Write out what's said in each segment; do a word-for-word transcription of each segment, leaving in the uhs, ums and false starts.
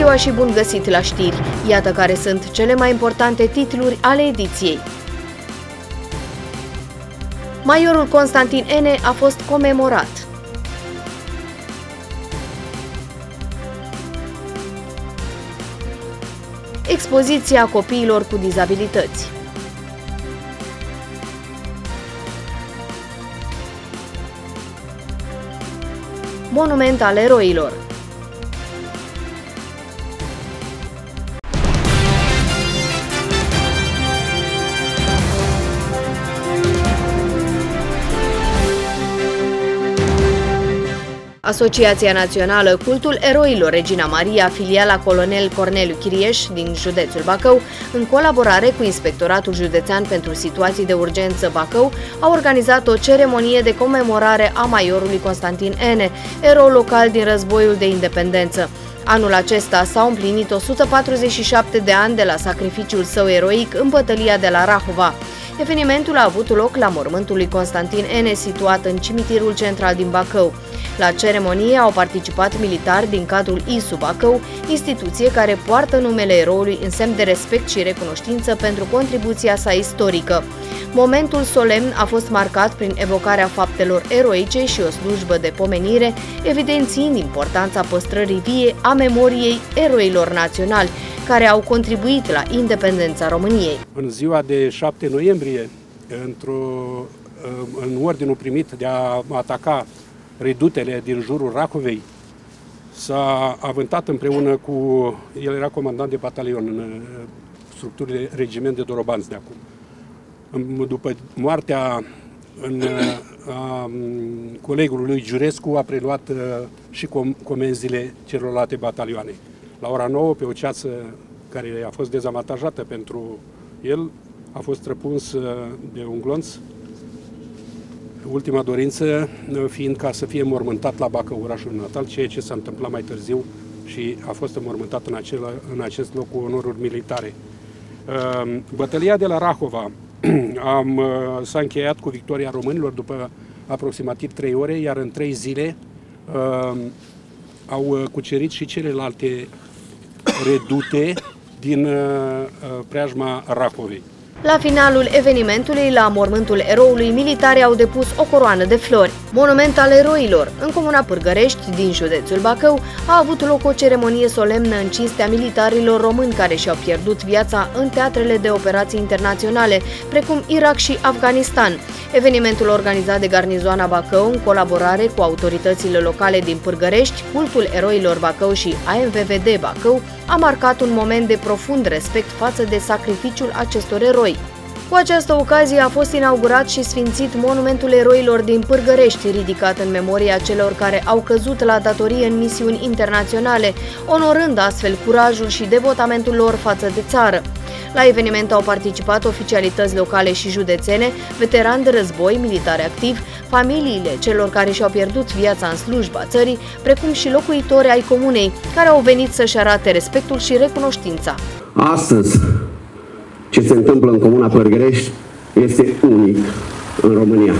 ziua și bun găsit la știri! Iată care sunt cele mai importante titluri ale ediției. Majorul Constantin Ene a fost comemorat. Expoziția copiilor cu dizabilități. Monument al eroilor. Asociația Națională Cultul Eroilor Regina Maria, filiala Colonel Corneliu Chirieș din județul Bacău, în colaborare cu Inspectoratul Județean pentru Situații de Urgență Bacău, a organizat o ceremonie de comemorare a majorului Constantin Ene, erou local din războiul de independență. Anul acesta s-au împlinit o sută patruzeci și șapte de ani de la sacrificiul său eroic în bătălia de la Rahova. Evenimentul a avut loc la mormântul lui Constantin Ene, situat în cimitirul central din Bacău. La ceremonie au participat militari din cadrul I S U Bacău, instituție care poartă numele eroului în semn de respect și recunoștință pentru contribuția sa istorică. Momentul solemn a fost marcat prin evocarea faptelor eroice și o slujbă de pomenire, evidențiind importanța păstrării vie a memoriei eroilor naționali, care au contribuit la independența României. În ziua de șapte noiembrie, în ordinul primit de a ataca redutele din jurul Rahovei, s-a avântat împreună cu... El era comandant de batalion în structurile regiment de dorobanți de acum. După moartea în, a colegului lui Giurescu, a preluat și comenzile celorlalte batalioane. La ora nouă, pe o ceață care a fost dezavantajată pentru el, a fost răpuns de un glonț, ultima dorință fiind ca să fie înmormântat la Bacău, orașul natal, ceea ce s-a întâmplat mai târziu și a fost înmormântat în, acela, în acest loc cu onoruri militare. Bătălia de la Rahova s-a încheiat cu victoria românilor după aproximativ trei ore, iar în trei zile uh, au cucerit și celelalte redute din uh, preajma Rahovei. La finalul evenimentului, la mormântul eroului, militarii au depus o coroană de flori. Monument al eroilor, în comuna Pârgărești, din județul Bacău, a avut loc o ceremonie solemnă în cinstea militarilor români care și-au pierdut viața în teatrele de operații internaționale, precum Irak și Afganistan. Evenimentul organizat de Garnizoana Bacău, în colaborare cu autoritățile locale din Pârgărești, Cultul Eroilor Bacău și A M V V D Bacău, a marcat un moment de profund respect față de sacrificiul acestor eroi. Cu această ocazie a fost inaugurat și sfințit Monumentul Eroilor din Pârgărești, ridicat în memoria celor care au căzut la datorie în misiuni internaționale, onorând astfel curajul și devotamentul lor față de țară. La eveniment au participat oficialități locale și județene, veterani de război, militari activi, familiile celor care și-au pierdut viața în slujba țării, precum și locuitori ai comunei, care au venit să-și arate respectul și recunoștința. Astăzi, ce se întâmplă în comuna Pârgărești este unic în România.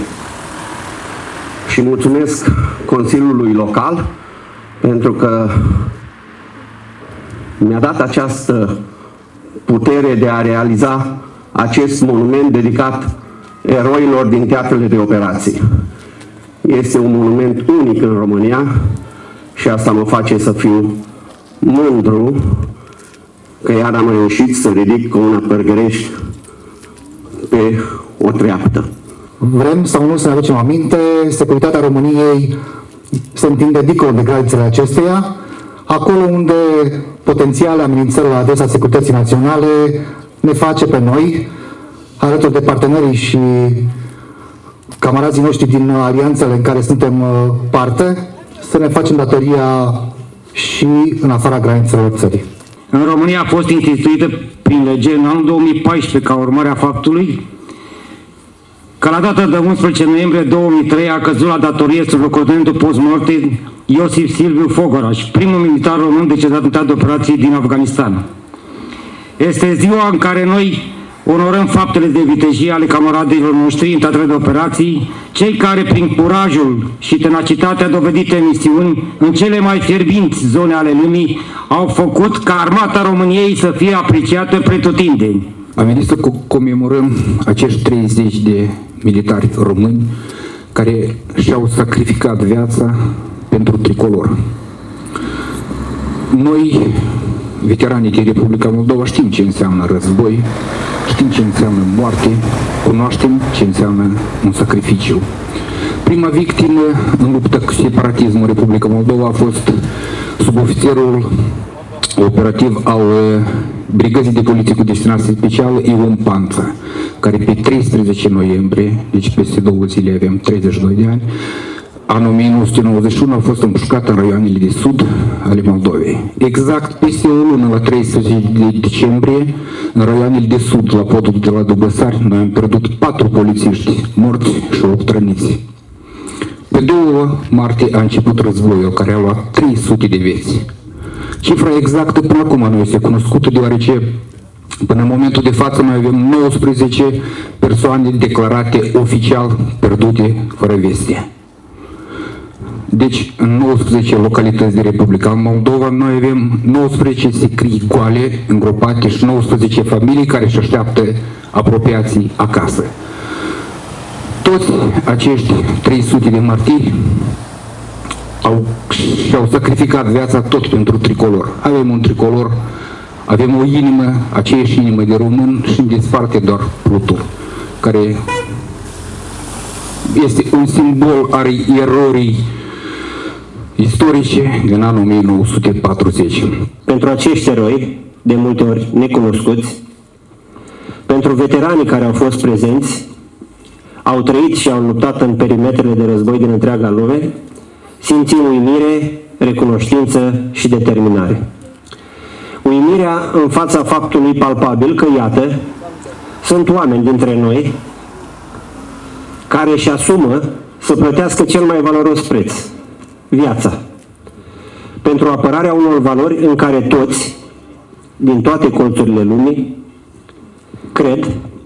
Și mulțumesc Consiliului Local pentru că mi-a dat această putere de a realiza acest monument dedicat eroilor din teatrele de operații. Este un monument unic în România și asta mă face să fiu mândru că iar am reușit să ridic comuna Pârgărești pe o treaptă. Vrem sau nu să ne aducem aminte, securitatea României se întinde dincolo de granițele acesteia, acolo unde potențiale amenințări la adresa securității naționale ne face pe noi, alături de partenerii și camarazii noștri din alianțele în care suntem parte, să ne facem datoria și în afara granițelor țării. În România a fost instituită prin lege în anul două mii paisprezece ca urmare a faptului că la data de unsprezece noiembrie două mii trei a căzut la datorie sublocotenentul post-morte Iosif Silviu Fogoraș, primul militar român decedat în teatru de operații din Afganistan. Este ziua în care noi onorăm faptele de vitejie ale camaradilor noștri în teatrele de operații, cei care, prin curajul și tenacitatea dovedite în misiuni, în cele mai fierbinți zone ale lumii, au făcut ca armata României să fie apreciată pretutindeni. Am venit să comemorăm acești treizeci de militari români care și-au sacrificat viața pentru tricolor. Noi, veteranii din Republica Moldova, știm ce înseamnă război, știm ce înseamnă moarte, cunoaștem ce înseamnă un sacrificiu. Prima victimă în luptă cu separatismul în Republica Moldova a fost subofițerul operativ al Brigăzii de Poliție cu destinație specială Ion Panța, care pe treisprezece noiembrie, deci peste două zile avem treizeci și doi de ani, anul o mie nouă sute nouăzeci și unu a fost împușcat în raioanele de sud ale Moldovei. Exact peste o lună, la treisprezece decembrie, în raioanele de sud, la podul de la Dubăsari, noi am pierdut patru polițiști morți și opt răniți. Pe două martie a început războiul, care a luat trei sute de vieți. Cifra exactă până acum nu este cunoscută, deoarece până în momentul de față mai avem nouăsprezece persoane declarate oficial pierdute fără veste. Deci, în nouăsprezece localități de Republica Moldova, noi avem nouăsprezece secrii goale, îngropate și nouăsprezece familii care își așteaptă apropiații acasă. Toți acești trei sute de martiri au, și-au sacrificat viața tot pentru tricolor. Avem un tricolor, avem o inimă, aceeași inimă de român și îmi desparte doar plutul, care este un simbol al erorii istorice din anul o mie nouă sute patruzeci. Pentru acești eroi, de multe ori necunoscuți, pentru veteranii care au fost prezenți, au trăit și au luptat în perimetrele de război din întreaga lume, simțim uimire, recunoștință și determinare. Uimirea în fața faptului palpabil că, iată, sunt oameni dintre noi care își asumă să plătească cel mai valoros preț, viața, pentru apărarea unor valori în care toți, din toate colțurile lumii, cred,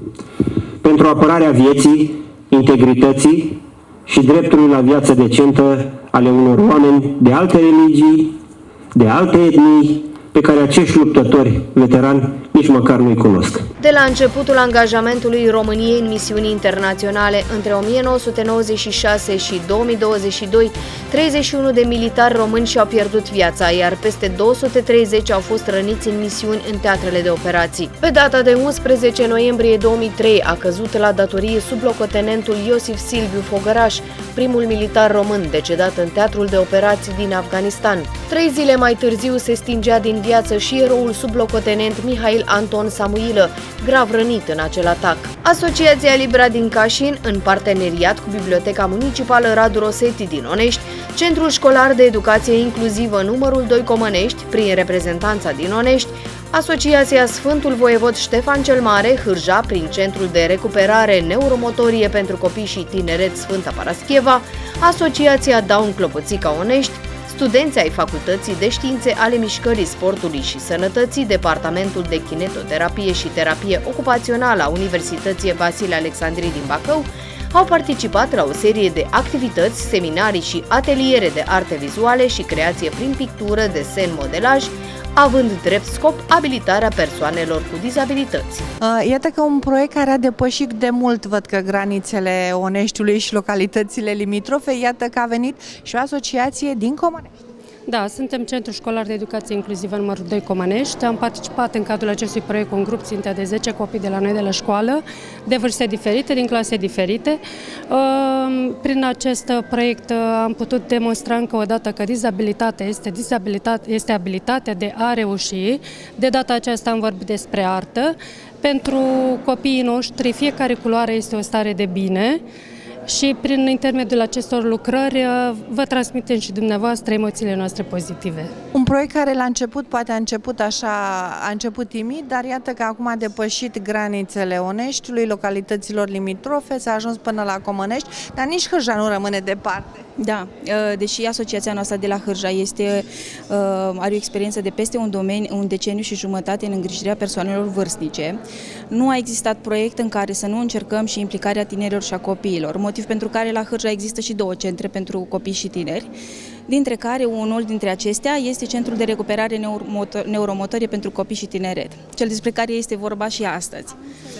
pentru apărarea vieții, integrității și dreptului la viață decentă ale unor oameni de alte religii, de alte etnii, pe care acești luptători veterani nici măcar nu-i cunosc. De la începutul angajamentului României în misiuni internaționale între o mie nouă sute nouăzeci și șase și două mii douăzeci și doi, treizeci și unu de militari români și-au pierdut viața, iar peste două sute treizeci au fost răniți în misiuni în teatrele de operații. Pe data de unsprezece noiembrie două mii trei a căzut la datorie sublocotenentul Iosif Silviu Fogăraș, primul militar român decedat în teatrul de operații din Afganistan. Trei zile mai târziu se stingea din viață și eroul sublocotenent Mihail Anton Samuilă, grav rănit în acel atac. Asociația Libra din Cașin, în parteneriat cu Biblioteca Municipală Radu Rosetti din Onești, Centrul Școlar de Educație Inclusivă numărul doi Comănești, prin reprezentanța din Onești, Asociația Sfântul Voievod Ștefan cel Mare, Hârja, prin Centrul de Recuperare Neuromotorie pentru Copii și Tineret Sfânta Paraschieva, Asociația Down Clopoțica Onești, studenți ai Facultății de Științe ale Mișcării Sportului și Sănătății, Departamentul de Kinetoterapie și Terapie Ocupațională a Universității Vasile Alexandrii din Bacău, au participat la o serie de activități, seminarii și ateliere de arte vizuale și creație prin pictură, desen, modelaj, având drept scop abilitarea persoanelor cu dizabilități. Iată că un proiect care a depășit de mult, văd că granițele Oneștiului și localitățile limitrofe, iată că a venit și o asociație din Comănești. Da, suntem Centrul Școlar de Educație Inclusivă numărul doi Comănești. Am participat în cadrul acestui proiect cu un grup țintă de zece copii de la noi de la școală, de vârste diferite, din clase diferite. Prin acest proiect am putut demonstra încă o dată că dizabilitatea este, dizabilitate, este abilitatea de a reuși. De data aceasta am vorbit despre artă. Pentru copiii noștri, fiecare culoare este o stare de bine. Și prin intermediul acestor lucrări vă transmitem și dumneavoastră emoțiile noastre pozitive. Un proiect care la început poate a început așa, a început timid, dar iată că acum a depășit granițele Oneștiului, localităților limitrofe, s-a ajuns până la Comănești, dar nici Hârja nu rămâne departe. Da, deși asociația noastră de la Hârja este, are o experiență de peste un, domeniu, un deceniu și jumătate în îngrijirea persoanelor vârstnice, nu a existat proiect în care să nu încercăm și implicarea tinerilor și a copiilor, motiv pentru care la Hârja există și două centre pentru copii și tineri, dintre care unul dintre acestea este Centrul de Recuperare Neuromotorie pentru Copii și Tineret, cel despre care este vorba și astăzi.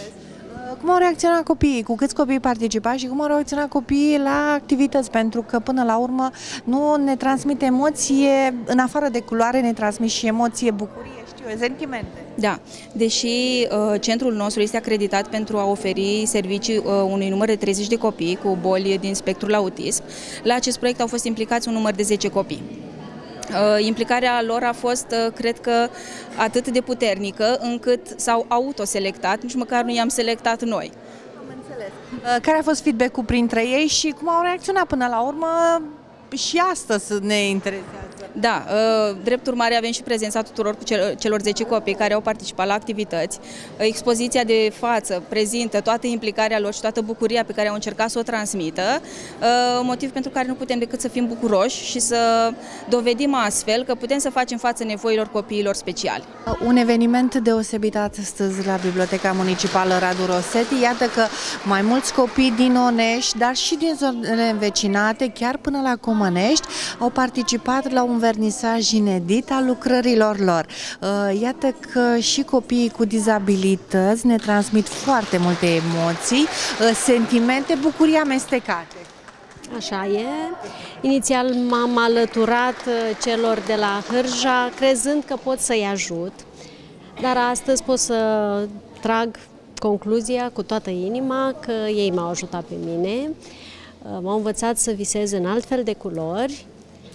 Cum au reacționat copiii? Cu câți copii participați și cum au reacționat copiii la activități? Pentru că până la urmă nu ne transmite emoție, în afară de culoare ne transmit și emoție, bucurie, știu eu, sentimente. Da, deși uh, centrul nostru este acreditat pentru a oferi servicii uh, unui număr de treizeci de copii cu boli din spectrul autism, la acest proiect au fost implicați un număr de zece copii. Implicarea lor a fost, cred că, atât de puternică încât s-au autoselectat, nici măcar nu i-am selectat noi. Am înțeles. Care a fost feedback-ul printre ei și cum au reacționat până la urmă? Și astăzi ne interesează. Da, drept urmare avem și prezența tuturor cu celor zece copii care au participat la activități. Expoziția de față prezintă toată implicarea lor și toată bucuria pe care au încercat să o transmită, motiv pentru care nu putem decât să fim bucuroși și să dovedim astfel că putem să facem față nevoilor copiilor speciali. Un eveniment deosebit astăzi la Biblioteca Municipală Radu Rosetti. Iată că mai mulți copii din Onești, dar și din zonele învecinate, chiar până la Comănești, au participat la un vernisaj inedit al lucrărilor lor. Iată că și copiii cu dizabilități ne transmit foarte multe emoții, sentimente, bucurii amestecate. Așa e. Inițial m-am alăturat celor de la Hârja, crezând că pot să-i ajut, dar astăzi pot să trag concluzia cu toată inima că ei m-au ajutat pe mine. M-au învățat să visez în altfel de culori,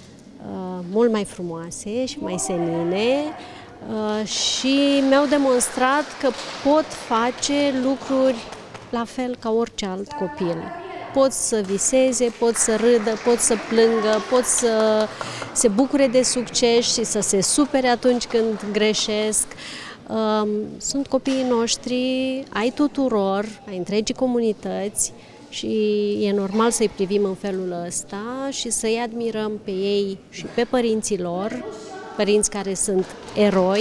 mult mai frumoase și mai senine, și mi-au demonstrat că pot face lucruri la fel ca orice alt copil. Pot să viseze, pot să râdă, pot să plângă, pot să se bucure de succes și să se supere atunci când greșesc. Sunt copiii noștri, ai tuturor, ai întregii comunități, și e normal să-i privim în felul ăsta și să-i admirăm pe ei și pe părinții lor, părinți care sunt eroi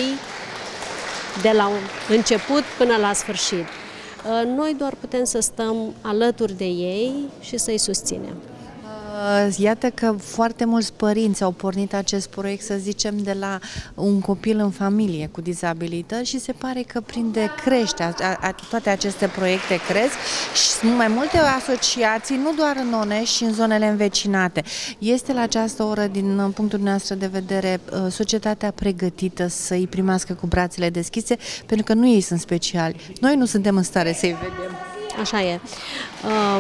de la început până la sfârșit. Noi doar putem să stăm alături de ei și să-i susținem. Iată că foarte mulți părinți au pornit acest proiect, să zicem, de la un copil în familie cu dizabilități și se pare că prinde, crește, a, a, toate aceste proiecte cresc și sunt mai multe asociații, nu doar în Onești, și în zonele învecinate. Este la această oră, din punctul nostru de vedere, societatea pregătită să îi primească cu brațele deschise, pentru că nu ei sunt speciali. Noi nu suntem în stare să-i vedem. Așa e. Um...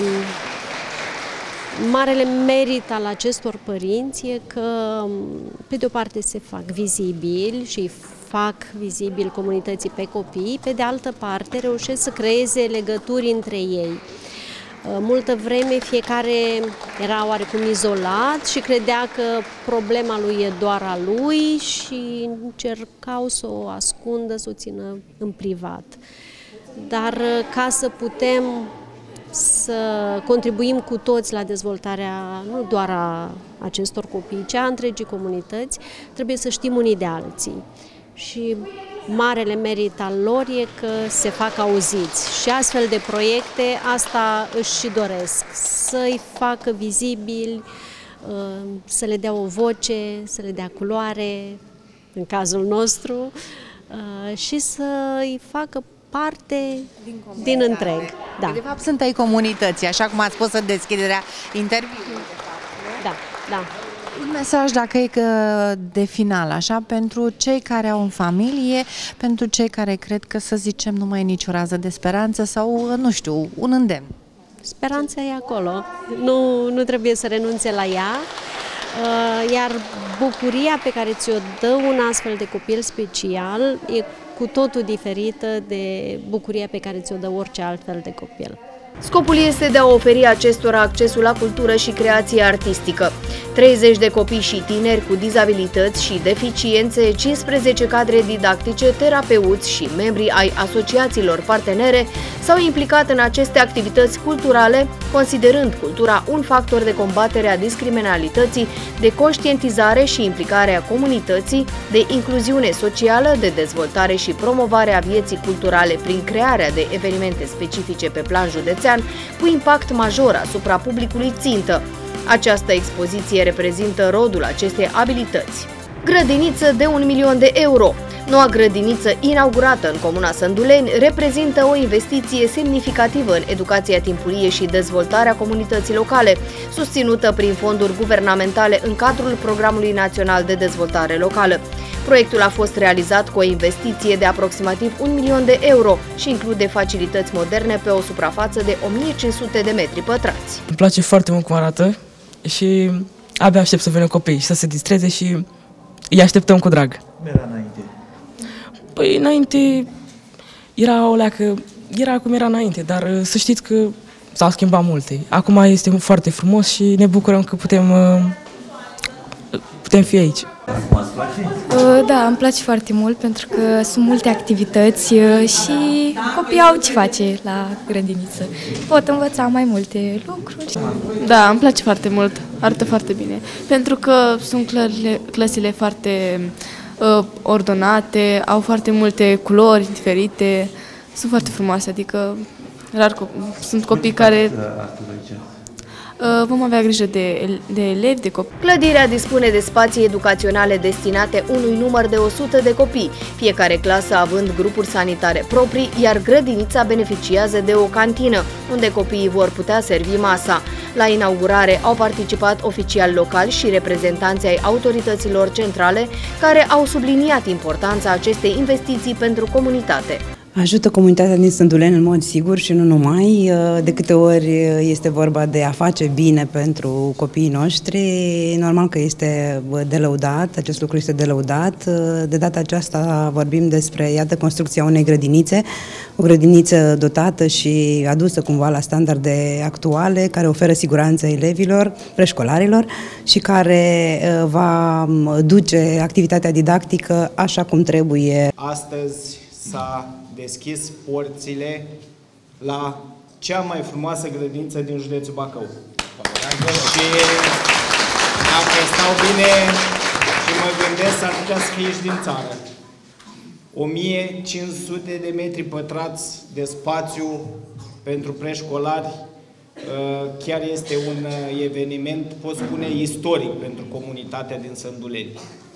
Marele merit al acestor părinți e că, pe de o parte, se fac vizibili și fac vizibil comunității pe copii, pe de altă parte reușesc să creeze legături între ei. Multă vreme fiecare era oarecum izolat și credea că problema lui e doar a lui și încercau să o ascundă, să o țină în privat. Dar ca să putem să contribuim cu toți la dezvoltarea nu doar a acestor copii, ci a întregii comunități, trebuie să știm unii de alții. Și marele merit al lor e că se fac auziți și astfel de proiecte asta își și doresc, să-i facă vizibili, să le dea o voce, să le dea culoare, în cazul nostru, și să-i facă parte din, din întreg. Da. De fapt, sunt ai comunității, așa cum ați spus în deschiderea interviului. Da, da. Un mesaj, dacă e de final, așa, pentru cei care au în familie, pentru cei care cred că, să zicem, nu mai e nicio rază de speranță sau, nu știu, un îndemn. Speranța e acolo. Nu, nu trebuie să renunțe la ea. Iar bucuria pe care ți-o dă un astfel de copil special e cu totul diferită de bucuria pe care ți-o dă orice altfel de copil. Scopul este de a oferi acestora accesul la cultură și creație artistică. treizeci de copii și tineri cu dizabilități și deficiențe, cincisprezece cadre didactice, terapeuți și membri ai asociațiilor partenere s-au implicat în aceste activități culturale, considerând cultura un factor de combatere a discriminalității, de conștientizare și implicare a comunității, de incluziune socială, de dezvoltare și promovare a vieții culturale prin crearea de evenimente specifice pe plan județean, cu impact major asupra publicului țintă. Această expoziție reprezintă rodul acestei abilități. Grădiniță de un milion de euro. Noua grădiniță inaugurată în comuna Sânduleni reprezintă o investiție semnificativă în educația timpurie și dezvoltarea comunității locale, susținută prin fonduri guvernamentale în cadrul Programului Național de Dezvoltare Locală. Proiectul a fost realizat cu o investiție de aproximativ un milion de euro și include facilități moderne pe o suprafață de o mie cinci sute de metri pătrați. Îmi place foarte mult cum arată și abia aștept să vină copiii și să se distreze și îi așteptăm cu drag. Cum era înainte? Păi înainte era o leacă, era cum era înainte, dar să știți că s-au schimbat multe. Acum este foarte frumos și ne bucurăm că putem, putem fi aici. Da, îmi place foarte mult pentru că sunt multe activități și copiii au ce face la grădiniță. Pot învăța mai multe lucruri. Da, îmi place foarte mult, arată foarte bine, pentru că sunt clările, clăsile foarte uh, ordonate, au foarte multe culori diferite, sunt foarte frumoase, adică rar co- sunt copii care... Vom avea grijă de, de elevi, de copii. Clădirea dispune de spații educaționale destinate unui număr de o sută de copii, fiecare clasă având grupuri sanitare proprii, iar grădinița beneficiază de o cantină, unde copiii vor putea servi masa. La inaugurare au participat oficiali locali și reprezentanții ai autorităților centrale, care au subliniat importanța acestei investiții pentru comunitate. Ajută comunitatea din Sânduleni în mod sigur și nu numai. De câte ori este vorba de a face bine pentru copiii noștri, normal că este de lăudat, acest lucru este de lăudat. De data aceasta vorbim despre, iată, construcția unei grădinițe, o grădiniță dotată și adusă cumva la standarde actuale, care oferă siguranță elevilor, preșcolarilor și care va duce activitatea didactică așa cum trebuie. Astăzi s-a deschis porțile la cea mai frumoasă grădiniță din județul Bacău. Și dacă stau bine și mă gândesc, ar putea să fie și din țară. o mie cinci sute de metri pătrați de spațiu pentru preșcolari, chiar este un eveniment, pot spune, istoric pentru comunitatea din Sânduleni.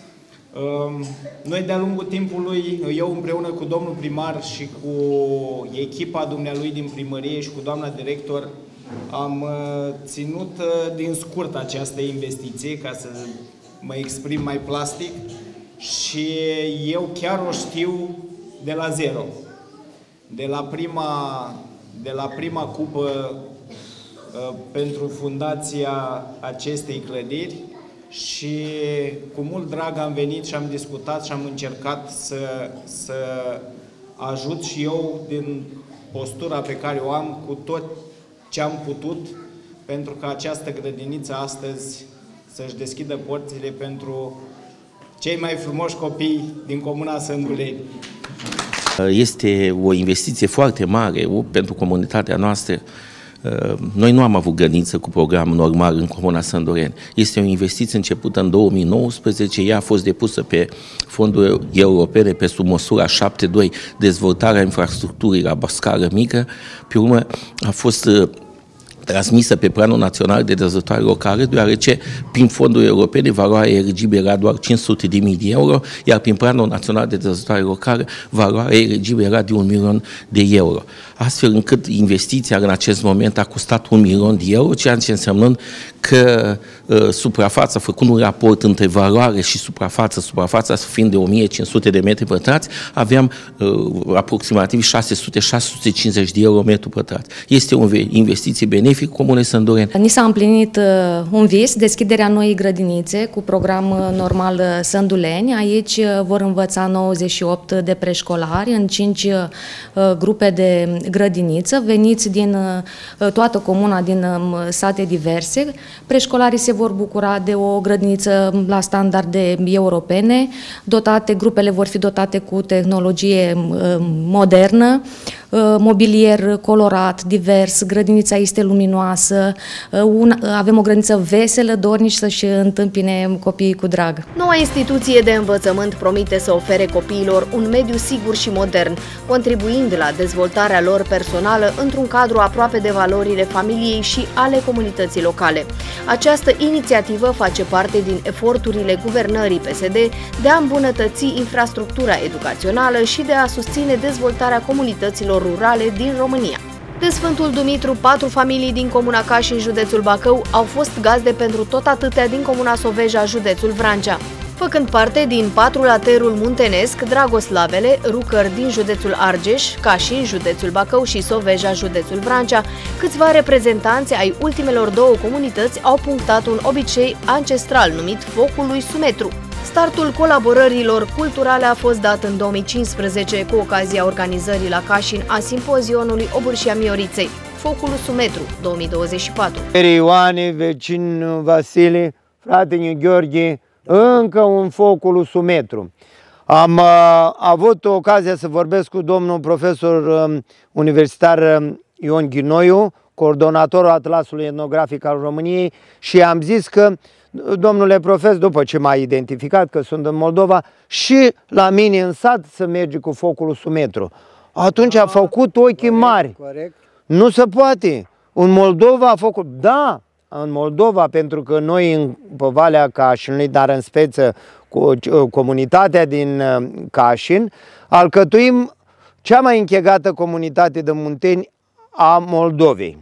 Noi de-a lungul timpului, eu împreună cu domnul primar și cu echipa dumnealui din primărie și cu doamna director, am ținut din scurt această investiție, ca să mă exprim mai plastic, și eu chiar o știu de la zero. De la prima, de la prima cupă pentru fundația acestei clădiri, și cu mult drag am venit și am discutat și am încercat să, să ajut și eu din postura pe care o am cu tot ce am putut pentru ca această grădiniță astăzi să-și deschidă porțile pentru cei mai frumoși copii din comuna Sânduleni. Este o investiție foarte mare pentru comunitatea noastră. Noi nu am avut grădiniță cu program normal în comuna Sânduleni. Este o investiție începută în două mii nouăsprezece, ea a fost depusă pe fonduri europene pe sub măsura șapte doi, dezvoltarea infrastructurii la scară mică. Pe urmă a fost transmisă pe Planul Național de Dezvoltare Locală, deoarece prin fonduri europene valoarea eligibilă era doar cinci sute de mii de euro, iar prin Planul Național de Dezvoltare Locală valoarea eligibilă era de un milion de euro. Astfel încât investiția în acest moment a costat un milion de euro, ceea ce înseamnă că uh, suprafața, făcând un raport între valoare și suprafață, suprafața fiind de o mie cinci sute de metri pătrați, aveam uh, aproximativ șase sute - șase sute cincizeci de euro metru pătrat. Este o investiție benefică benefic Comunei Sândureni. Ni s-a împlinit un vis, deschiderea noii grădinițe cu program normal Sânduleni. Aici vor învăța nouăzeci și opt de preșcolari în cinci grupe de grădiniță, veniți din toată comuna, din sate diverse. Preșcolarii se vor bucura de o grădiniță la standarde europene, dotate, grupele vor fi dotate cu tehnologie modernă, mobilier colorat, divers, grădinița este luminoasă, avem o grădiniță veselă, dornici să-și întâmpine copiii cu drag. Noua instituție de învățământ promite să ofere copiilor un mediu sigur și modern, contribuind la dezvoltarea lor personală într-un cadru aproape de valorile familiei și ale comunității locale. Această inițiativă face parte din eforturile guvernării P S D de a îmbunătăți infrastructura educațională și de a susține dezvoltarea comunităților rurale din România. De Sfântul Dumitru, patru familii din comuna Cașin, județul Bacău, au fost gazde pentru tot atâtea din comuna Soveja, județul Vrancea. Făcând parte din patrulaterul muntenesc, Dragoslavele, Rucăr din județul Argeș, Cașin, județul Bacău și Soveja, județul Vrancea, câțiva reprezentanți ai ultimelor două comunități au punctat un obicei ancestral numit Focul lui Sumetru. Startul colaborărilor culturale a fost dat în două mii cincisprezece cu ocazia organizării la Cașin a simpozionului Obârșia Mioriței, Focul Sumetru două mii douăzeci și patru. Ioane, vecin Vasile, fratele Gheorghe, încă un Focul Sumetru. Am uh, avut ocazia să vorbesc cu domnul profesor uh, universitar uh, Ion Ghinoiu, coordonatorul Atlasului Etnografic al României, și am zis că, domnule profesor, după ce m-a identificat că sunt în Moldova, și la mine în sat să merge cu Focul Sumetru. Atunci a făcut ochii mari. Corect. Nu se poate. În Moldova a făcut... Da, în Moldova, pentru că noi în pe Valea Cașinului, dar în speță cu comunitatea din Cașin, alcătuim cea mai închegată comunitate de munteni a Moldovei.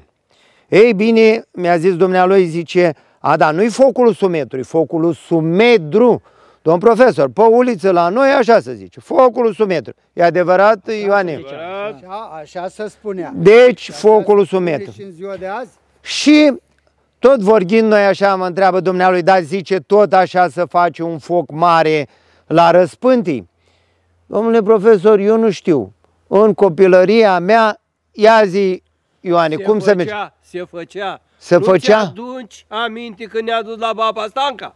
Ei bine, mi-a zis dumnealui, zice, a, da, nu-i Focul Sumetru, e Focul Sumedru. Domn profesor, pe uliță la noi așa se zice, Focul Sumetru. E adevărat, da, Ioane? Așa, așa se spunea. Deci, Focul Sumetru. Și în ziua de azi? Și tot vorbind noi așa, mă întreabă dumnealui, dar zice, tot așa să face un foc mare la Răspântii? Domnule profesor, eu nu știu. În copilăria mea, ia zi, Ioane, se cum făcea, se merge? Se făcea. Se nu făcea? atunci aminte când ne-a dus la Baba Stanca?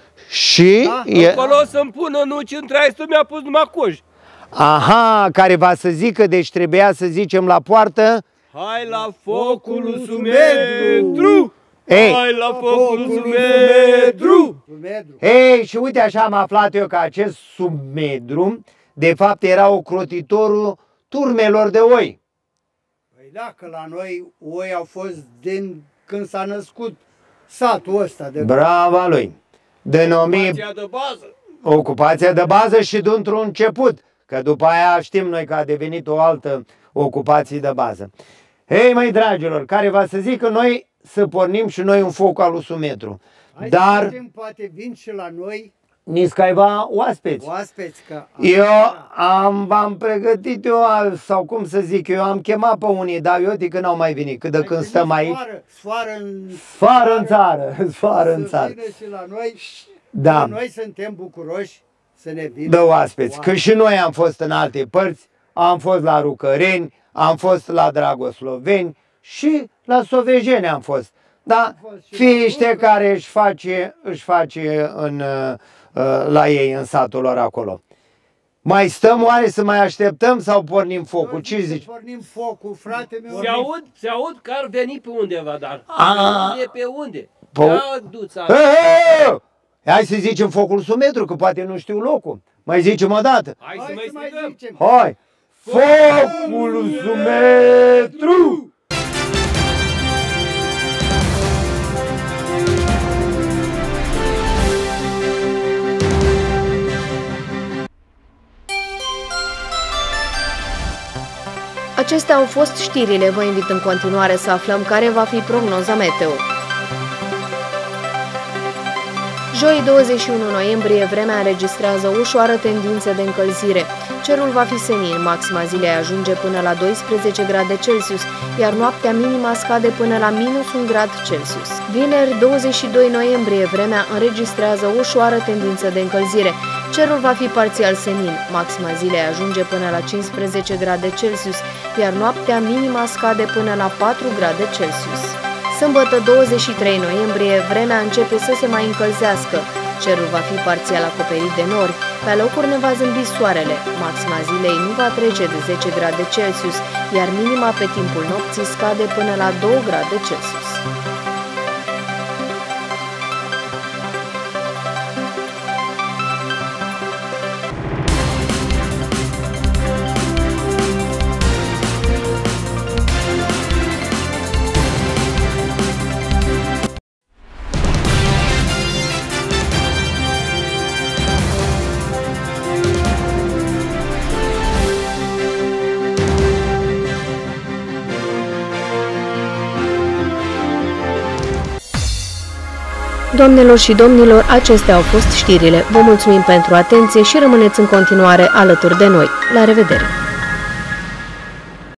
Și? Da? E... Acolo să-mi pună nuci în traistul, mi-a pus numai coji. Aha, care va să zică, deci trebuia să zicem la poartă. Hai la Focul Sumetru! Ei. Hai la Focul Sumetru! Ei, și uite așa am aflat eu că acest Sumedru, de fapt, era ocrotitorul turmelor de oi. Păi da, că la noi oi au fost din când s-a născut satul ăsta. De... Brava lui! Denumit... Ocupația de bază. Ocupația de bază și dintr-un început, că după aia știm noi că a devenit o altă ocupație de bază. Hei, măi dragilor, care va să zică noi să pornim și noi un foc al lui Sumetru. Hai dar să vedem, poate vin și la noi niscaiva oaspeți. oaspeți. Că Eu am, v-am pregătit eu, sau cum să zic, eu am chemat pe unii, dar eu de când n-au mai venit, că de când stăm aici. Sfoară în, Sfoară în țară, sfoară în țară. Să vină și la noi, da. Noi suntem bucuroși să ne vină. De oaspeți, că și noi am fost în alte părți, am fost la Rucăreni, am fost la Dragosloveni și la Sovejeni am fost. Da, fiște care își face, își face în, la ei în satul lor acolo. Mai stăm oare să mai așteptăm sau pornim focul? Ce zici? Pornim focul, frate meu. Se aud, se aud că ar veni pe undeva, dar A, de pe unde? Po Ia du-ți așa. Hai să zicem Focul Sumetru, că poate nu știu locul. Mai zicem o dată. Hai, Hai să mai, mai zicem. Hai! Focul Sumetru! Acestea au fost știrile. Vă invit în continuare să aflăm care va fi prognoza meteo. Joi, douăzeci și unu noiembrie, vremea înregistrează ușoară tendință de încălzire. cerul va fi senin, maxima zilei ajunge până la doisprezece grade Celsius, iar noaptea minima scade până la minus un grad Celsius. Vineri, douăzeci și doi noiembrie, vremea înregistrează o ușoară tendință de încălzire. Cerul va fi parțial senin, maxima zilei ajunge până la cincisprezece grade Celsius, iar noaptea minima scade până la patru grade Celsius. Sâmbătă, douăzeci și trei noiembrie, vremea începe să se mai încălzească. Cerul va fi parțial acoperit de nori, pe locuri ne va zâmbi soarele. Maxima zilei nu va trece de zece grade Celsius, iar minima pe timpul nopții scade până la doi grade Celsius. Doamnelor și domnilor, acestea au fost știrile. Vă mulțumim pentru atenție și rămâneți în continuare alături de noi. La revedere!